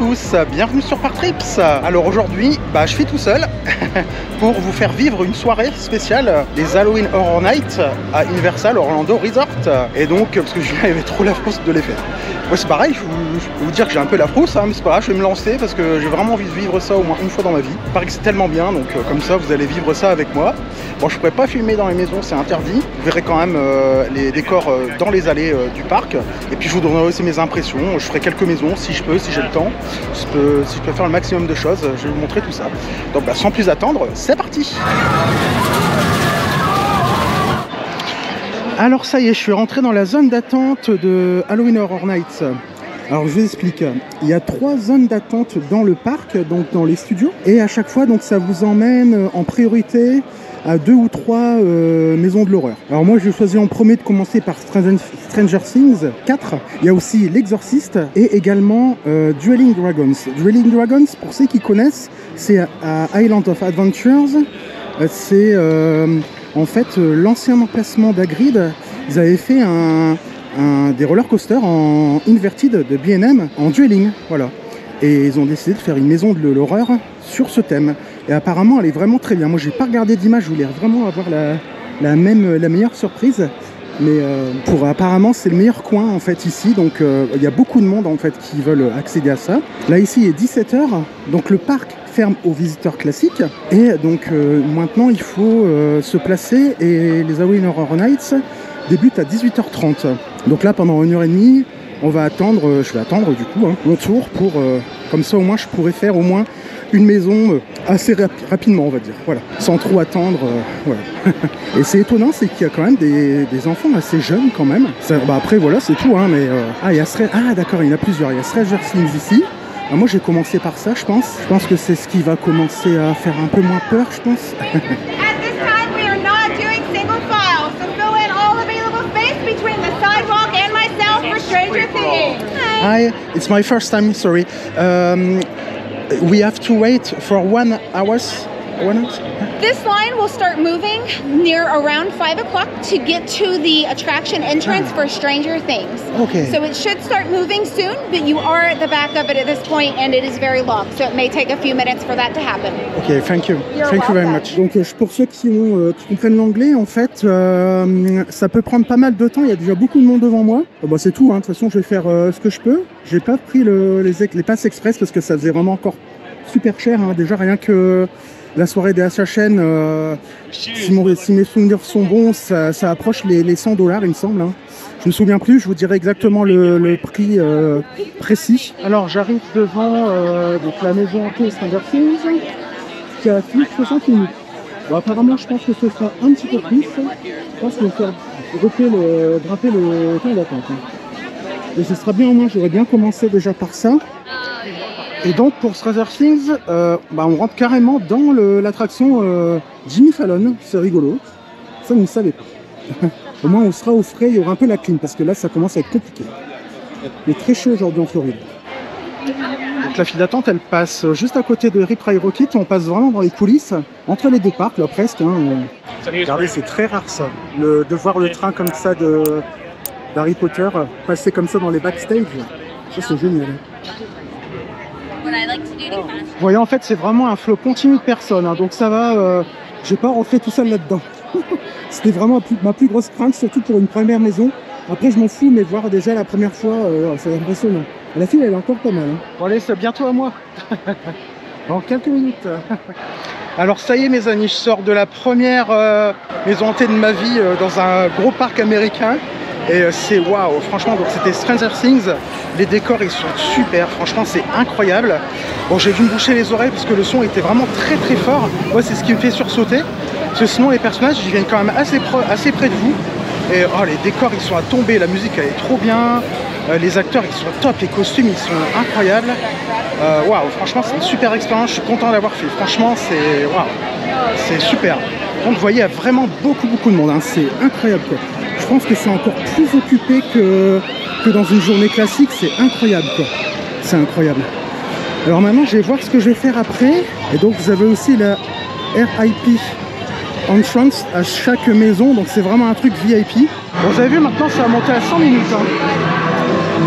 tous, bienvenue sur Park Trips. Alors aujourd'hui, je suis tout seul pour vous faire vivre une soirée spéciale des Halloween Horror Nights à Universal Orlando Resort. Et donc, parce que j'avais trop la frousse de les faire. Moi c'est pareil, je vais vous dire que j'ai un peu la frousse, mais c'est pas grave, je vais me lancer parce que j'ai vraiment envie de vivre ça au moins une fois dans ma vie. Il paraît que c'est tellement bien, donc comme ça vous allez vivre ça avec moi. Bon, je pourrais pas filmer dans les maisons, c'est interdit. Vous verrez quand même les décors dans les allées du parc. Et puis je vous donnerai aussi mes impressions. Je ferai quelques maisons si je peux, si j'ai le temps. Si je peux faire le maximum de choses, je vais vous montrer tout ça. Donc sans plus attendre, c'est parti. Alors ça y est, je suis rentré dans la zone d'attente de Halloween Horror Nights. Alors je vous explique, il y a 3 zones d'attente dans le parc, donc dans les studios, et à chaque fois donc ça vous emmène en priorité à 2 ou 3 maisons de l'horreur. Alors moi j'ai choisi en premier de commencer par Stranger Things 4, il y a aussi L'Exorciste et également Dueling Dragons. Dueling Dragons, pour ceux qui connaissent, c'est à Island of Adventures, c'est en fait l'ancien emplacement d'Hagrid. Ils avaient fait des roller coasters en inverted de B&M en dueling, voilà. Et ils ont décidé de faire une maison de l'horreur sur ce thème. Et apparemment, elle est vraiment très bien. Moi, j'ai pas regardé d'image, je voulais vraiment avoir la meilleure surprise. Mais apparemment, c'est le meilleur coin en fait ici. Donc, il y a beaucoup de monde en fait qui veulent accéder à ça. Là, ici, il est 17 h. Donc, le parc ferme aux visiteurs classiques. Et donc, maintenant, il faut se placer. Et les Halloween Horror Nights débutent à 18 h 30. Donc là, pendant 1h30, on va attendre, je vais attendre du coup mon tour pour, comme ça au moins je pourrais faire au moins une maison assez rapidement, on va dire, voilà, sans trop attendre, voilà. Et c'est étonnant, c'est qu'il y a quand même des enfants assez jeunes quand même. Ça, après voilà, c'est tout, mais il y a d'accord, il y en a plusieurs. Il y a Stranger Things ici. Alors, moi j'ai commencé par ça, je pense. Je pense que c'est ce qui va commencer à faire un peu moins peur, je pense. Between the sidewalk and myself for Stranger Things. Hi, it's my first time, sorry. We have to wait for 1 hour. This line will start moving near around 5 o'clock to get to the attraction entrance for Stranger Things. Okay. So it should start moving soon, but you are at the back of it at this point and it is very long. So it may take a few minutes for that to happen. Okay, thank you. You're thank you very much. Donc pour ceux qui comprennent l'anglais, en fait, ça peut prendre pas mal de temps. Il y a déjà beaucoup de monde devant moi. C'est tout, de toute façon, je vais faire ce que je peux. J'ai pas pris les passes express parce que ça faisait vraiment encore super cher. Déjà rien que la soirée des HHN, si mes souvenirs sont bons, ça approche les $100, il me semble. Je me souviens plus, je vous dirai exactement le prix précis. Alors j'arrive devant donc la maison hantée Stranger Things qui affiche 60 minutes. Bon, apparemment je pense que ce sera un petit peu plus. Je pense qu'on va faire grimper le temps d'attente. Et ce sera bien, au moins j'aurais bien commencé déjà par ça. Et donc pour Stranger Things, on rentre carrément dans l'attraction Jimmy Fallon, c'est rigolo. Ça vous ne savez pas. Au moins on sera au frais, il y aura un peu la clim parce que là ça commence à être compliqué. Il est très chaud aujourd'hui en Floride. Donc la file d'attente elle passe juste à côté de Rip Ride Rockit, on passe vraiment dans les coulisses, entre les deux parcs là presque. Regardez, c'est très rare ça, de voir le train comme ça d'Harry Potter passer comme ça dans les backstage. Ça c'est génial. Vous voyez, en fait c'est vraiment un flot continu de personnes, donc ça va, je vais pas rentrer tout seul là-dedans. C'était vraiment ma plus grosse crainte, surtout pour une première maison. Après je m'en fous, mais voir déjà la première fois, c'est impressionnant. La file elle est encore pas mal. Bon allez, c'est bientôt à moi. Dans quelques minutes. Alors ça y est mes amis, je sors de la première maison hantée de ma vie dans un gros parc américain. Et c'est waouh, franchement, donc c'était Stranger Things, les décors ils sont super, franchement c'est incroyable. Bon, j'ai dû me boucher les oreilles parce que le son était vraiment très très fort. Moi c'est ce qui me fait sursauter, parce que sinon les personnages ils viennent quand même assez près de vous. Et les décors ils sont à tomber, la musique elle est trop bien, les acteurs ils sont top, les costumes ils sont incroyables. Waouh, franchement c'est une super expérience, je suis content d'avoir fait, franchement c'est waouh, c'est super. Donc vous voyez, il y a vraiment beaucoup de monde, c'est incroyable quoi. Je pense que c'est encore plus occupé que dans une journée classique, c'est incroyable quoi. C'est incroyable. Alors maintenant je vais voir ce que je vais faire après. Et donc vous avez aussi la RIP entrance à chaque maison, donc c'est vraiment un truc VIP. Bon, vous avez vu maintenant ça a monté à 100 minutes.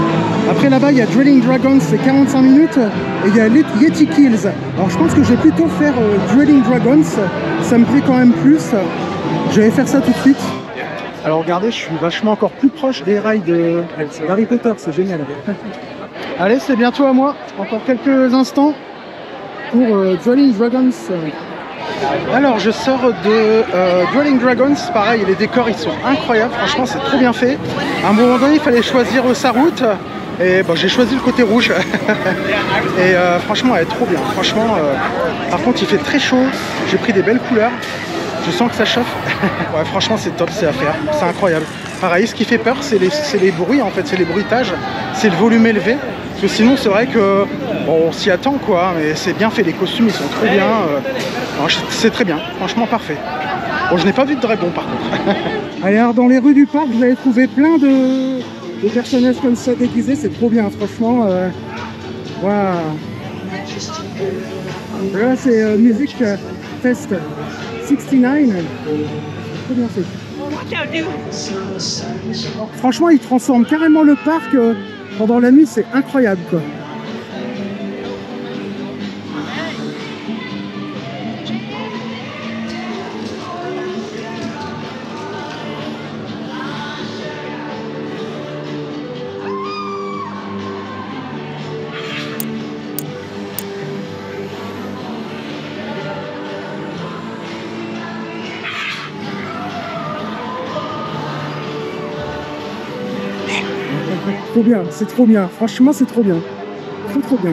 Après là-bas, il y a Drilling Dragons, c'est 45 minutes. Et il y a Yeti Kills. Alors je pense que je vais plutôt faire Drilling Dragons. Ça me plaît quand même plus. Je vais faire ça tout de suite. Alors regardez, je suis vachement encore plus proche des rails d'Harry Potter, c'est génial. Allez, c'est bientôt à moi. Encore quelques instants pour Drilling Dragons. Alors je sors de Drilling Dragons, pareil, les décors ils sont incroyables, franchement c'est trop bien fait. À un moment donné il fallait choisir sa route et bon, j'ai choisi le côté rouge et franchement elle est trop bien. Franchement, par contre il fait très chaud, j'ai pris des belles couleurs, je sens que ça chauffe. Ouais, franchement c'est top, c'est à faire, c'est incroyable. Pareil, ce qui fait peur c'est les bruits en fait, c'est les bruitages, c'est le volume élevé. Parce que sinon c'est vrai que bon, on s'y attend quoi, mais c'est bien fait, les costumes ils sont trop bien, c'est très bien, franchement parfait. Bon, je n'ai pas vu de dragon par contre. Allez, alors dans les rues du parc vous allez trouver plein de personnages comme ça déguisés, c'est trop bien franchement. Waouh. Là c'est Music Fest 69, trop bien fait. Franchement ils transforment carrément le parc. Pendant la nuit, c'est incroyable quoi. Trop bien, c'est trop bien. Franchement, c'est trop bien. Trop bien.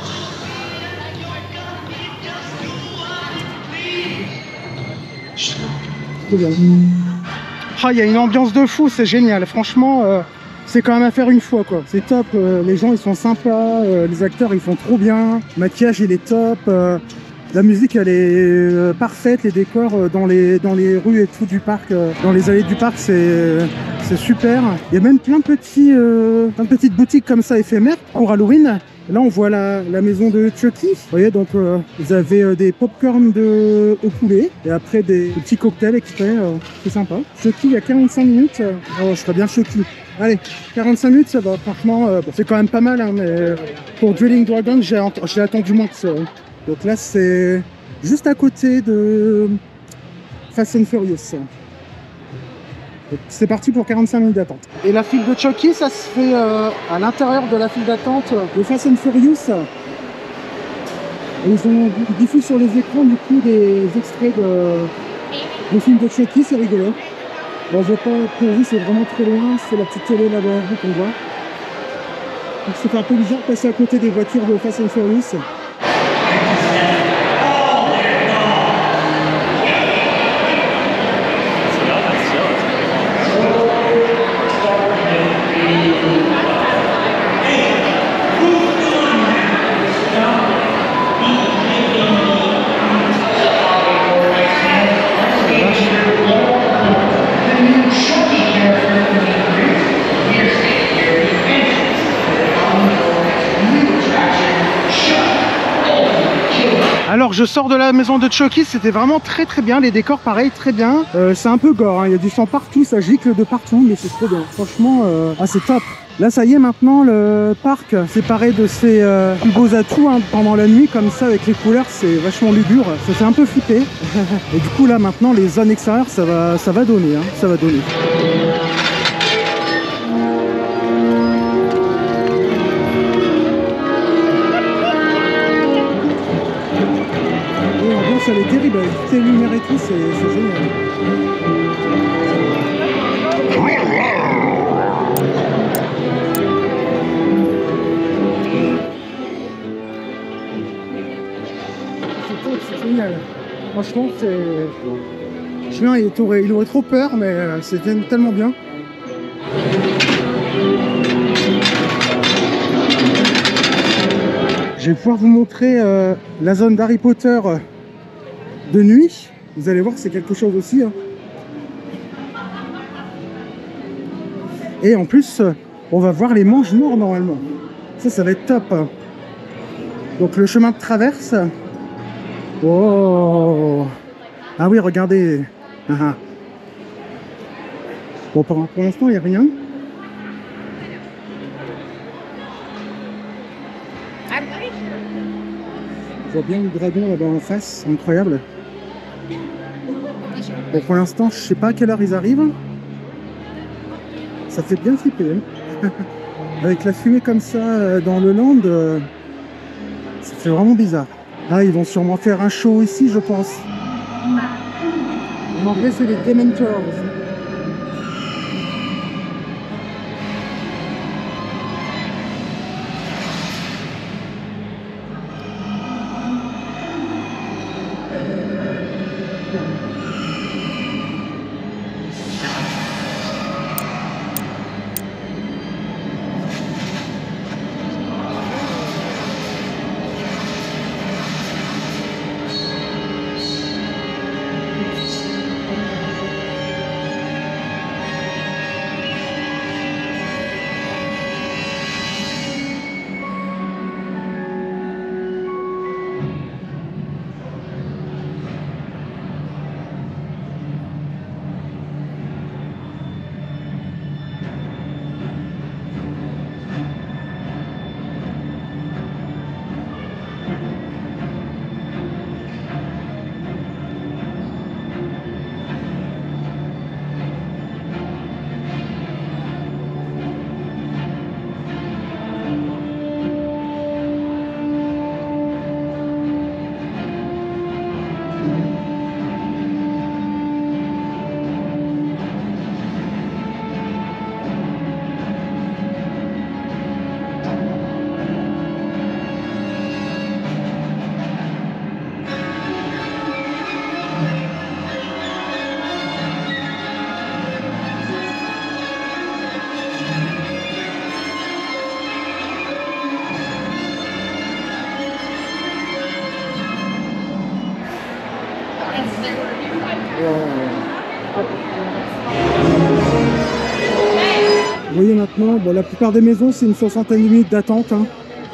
Trop bien. Ah, il y a une ambiance de fou, c'est génial. Franchement, c'est quand même à faire une fois quoi. C'est top. Les gens ils sont sympas, les acteurs ils font trop bien. Le maquillage il est top. La musique elle est parfaite, les décors dans les rues et tout du parc, dans les allées du parc c'est super. Il y a même plein de petites boutiques comme ça éphémères pour Halloween. Là on voit la maison de Chucky. Vous voyez donc vous avez des popcorn au poulet et après des petits cocktails exprès, c'est sympa. Chucky il y a 45 minutes. Oh, je serais bien Chucky. Allez, 45 minutes ça va, franchement bon, c'est quand même pas mal hein, mais pour Drilling Dragon j'ai attendu moins que ça. Donc là c'est juste à côté de Fast and Furious. C'est parti pour 45 minutes d'attente. Et la file de Chucky, ça se fait à l'intérieur de la file d'attente de Fast and Furious. Et ils diffusent sur les écrans du coup des extraits de films de Chucky, c'est rigolo. Bon, je vais pas pour vous, c'est vraiment très loin, c'est la petite télé là derrière vous qu'on voit. Donc c'est un peu bizarre de passer à côté des voitures de Fast and Furious. Alors je sors de la maison de Chucky, c'était vraiment très bien, les décors pareil, très bien. C'est un peu gore, hein. Il y a du sang partout, ça gicle de partout, mais c'est trop bien. Franchement, c'est top. Là ça y est, maintenant le parc séparé de ses plus beaux atouts hein, pendant la nuit, comme ça avec les couleurs, c'est vachement lugubre, ça fait un peu flipper. Et du coup là maintenant les zones extérieures, ça va donner, hein, ça va donner. Elle est terrible, avec toutes les lumières et tout, c'est génial. C'est génial. Franchement, c'est... Julien, il aurait trop peur, mais c'est tellement bien. Je vais pouvoir vous montrer la zone d'Harry Potter de nuit. Vous allez voir que c'est quelque chose aussi hein. Et en plus on va voir les manches morts normalement, ça va être top hein. Donc le chemin de traverse. Oh ah oui regardez Bon pour l'instant il n'y a rien. voit bien le dragon là-bas en face, c'est incroyable. Bon, pour l'instant, je sais pas à quelle heure ils arrivent. Ça fait bien flipper. Hein. Avec la fumée comme ça dans le land, ça fait vraiment bizarre. Ah, ils vont sûrement faire un show ici, je pense. En anglais, c'est les Dementors. Vous voyez maintenant, bon, la plupart des maisons, c'est une 60aine de minutes d'attente. Hein.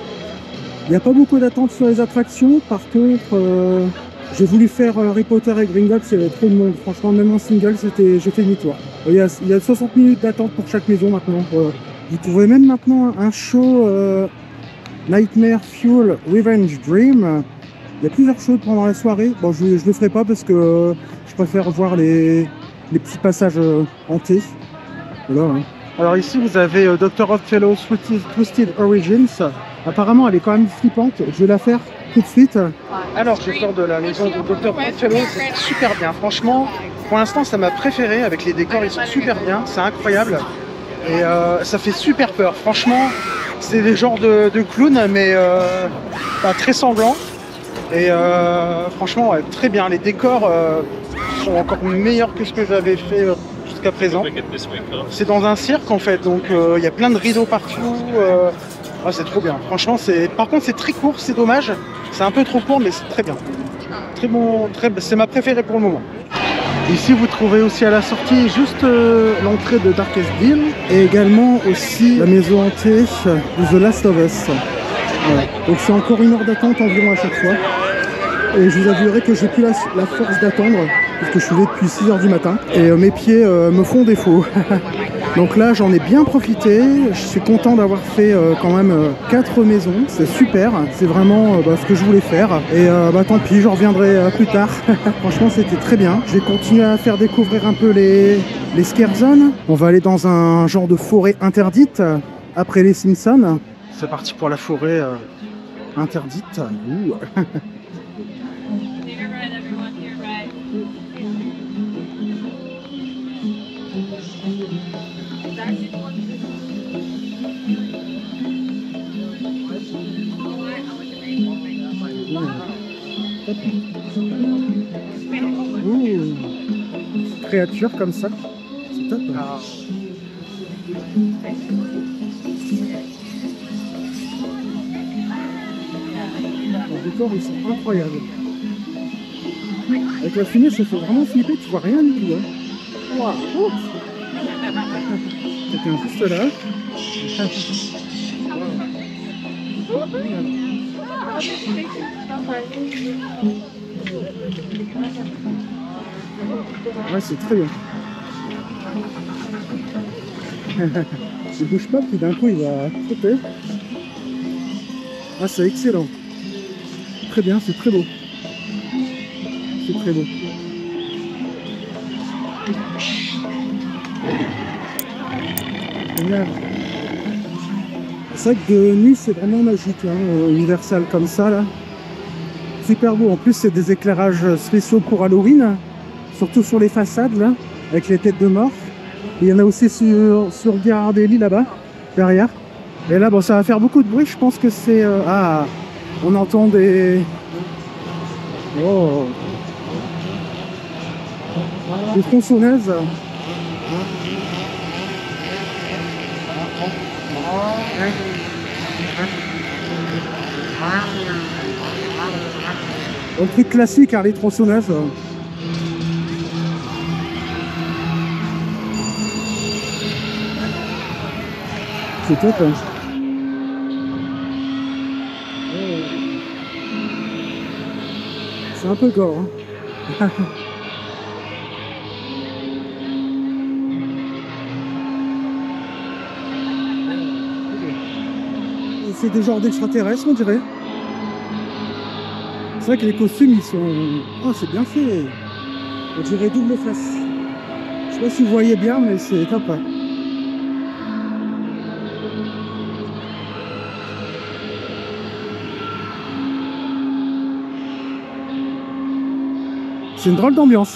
Il n'y a pas beaucoup d'attente sur les attractions. Par contre, j'ai voulu faire Harry Potter et Gringotts, il y avait trop de monde. Franchement, même en single, j'ai fait demi-tour. Il y a 60 minutes d'attente pour chaque maison maintenant. Vous trouvez même maintenant un show Nightmare Fuel Revenge Dream. Il y a plusieurs shows pendant la soirée. Bon, je le ferai pas parce que je préfère voir les petits passages hantés. Voilà. Hein. Alors ici, vous avez Dr. Oddfellow Twisted Origins. Apparemment, elle est quand même flippante. Je vais la faire tout de suite. Alors, je sors de la maison de Dr. Oddfellow. C'est super bien. Franchement, pour l'instant, c'est ma préférée. Avec les décors, ils sont super bien. C'est incroyable. Et ça fait super peur. Franchement, c'est des genres de clowns, mais très sanglants. Et franchement, ouais, très bien. Les décors sont encore meilleurs que ce que j'avais fait jusqu'à présent. C'est dans un cirque en fait, donc il y a plein de rideaux partout. C'est trop bien. Franchement, par contre, c'est très court, c'est dommage. C'est un peu trop court, mais c'est très bien. Très bon, c'est ma préférée pour le moment. Ici, vous trouvez aussi à la sortie juste l'entrée de Darkest Deal et également aussi la maison hantée de The Last of Us. Voilà. Donc c'est encore 1 heure d'attente environ à chaque fois. Et je vous avouerai que j'ai plus la force d'attendre parce que je suis levé depuis 6 h du matin et mes pieds me font défaut. Donc là j'en ai bien profité, je suis content d'avoir fait quand même 4 maisons, c'est super, c'est vraiment ce que je voulais faire et tant pis, je reviendrai plus tard. Franchement c'était très bien, je vais continuer à faire découvrir un peu les scare zones. On va aller dans un genre de forêt interdite après les Simpsons. C'est parti pour la forêt interdite. Créature comme ça, c'est top. Les décors ils sont incroyables. Avec la fumée ça fait vraiment flipper, tu vois rien du tout. Hein. Wow. Quelqu'un juste là. Ouais, c'est très bien. Il bouge pas, puis d'un coup il va sauter. Ah, c'est excellent. très bien, c'est très beau. C'est très beau. Génial. C'est vrai que de nuit c'est vraiment magique, hein, Universal comme ça là. Super beau, en plus c'est des éclairages spéciaux pour Halloween, surtout sur les façades là, avec les têtes de mort. Et il y en a aussi sur Ghirardelli là-bas, derrière. Et là bon, ça va faire beaucoup de bruit, je pense que c'est... Ah, on entend des... Oh, des tronçonneuses. Un truc classique, hein, les tronçonneuses. C'est top, hein. C'est un peu gore, hein. C'est des genres d'extraterrestres, on dirait. C'est vrai que les costumes, ils sont... Oh, c'est bien fait. On dirait double face. Je sais pas si vous voyez bien, mais c'est top. C'est une drôle d'ambiance.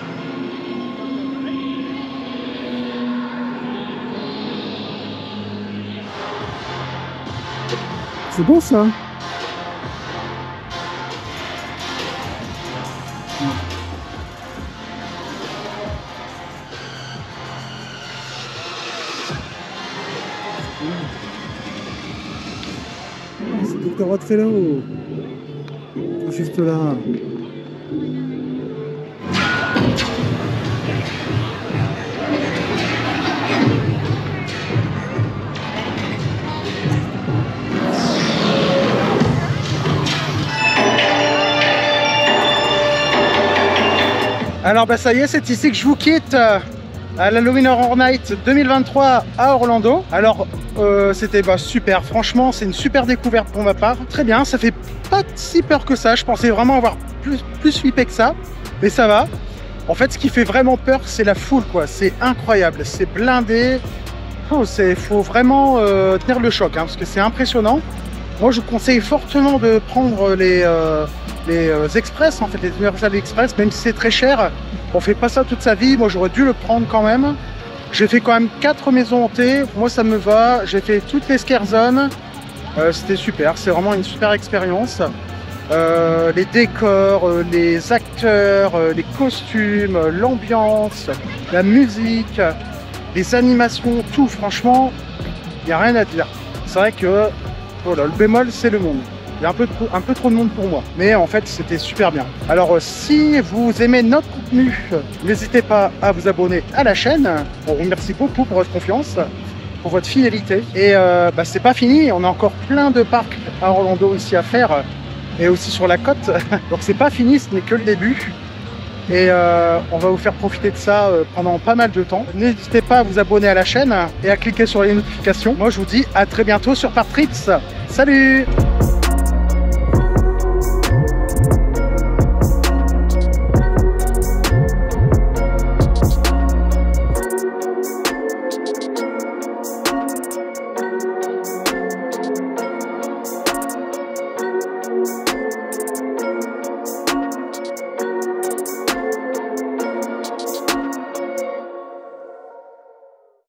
C'est bon ça. C'est Dr. Oddfellow. Juste là. Alors bah ça y est, c'est ici que je vous quitte à l'Halloween Horror Night 2023 à Orlando. Alors c'était super, franchement c'est une super découverte pour ma part. Très bien, ça fait pas si peur que ça, je pensais vraiment avoir plus flippé que ça, mais ça va. En fait ce qui fait vraiment peur c'est la foule quoi, c'est incroyable, c'est blindé. Faut vraiment tenir le choc hein, parce que c'est impressionnant. Moi je vous conseille fortement de prendre les express, en fait, les Universal Express, même si c'est très cher. On fait pas ça toute sa vie, moi j'aurais dû le prendre quand même. J'ai fait quand même 4 maisons hantées, moi ça me va. J'ai fait toutes les scare zones, c'était super, c'est vraiment une super expérience. Les décors, les acteurs, les costumes, l'ambiance, la musique, les animations, tout, franchement, il n'y a rien à dire. C'est vrai que voilà, le bémol c'est le monde. Il y a un peu trop de monde pour moi, mais en fait c'était super bien. Alors si vous aimez notre contenu, n'hésitez pas à vous abonner à la chaîne. On vous remercie beaucoup pour votre confiance, pour votre fidélité. Et c'est pas fini, on a encore plein de parcs à Orlando ici à faire, et aussi sur la côte. Donc c'est pas fini, ce n'est que le début. Et on va vous faire profiter de ça pendant pas mal de temps. N'hésitez pas à vous abonner à la chaîne et à cliquer sur les notifications. Moi je vous dis à très bientôt sur Park Trips. Salut!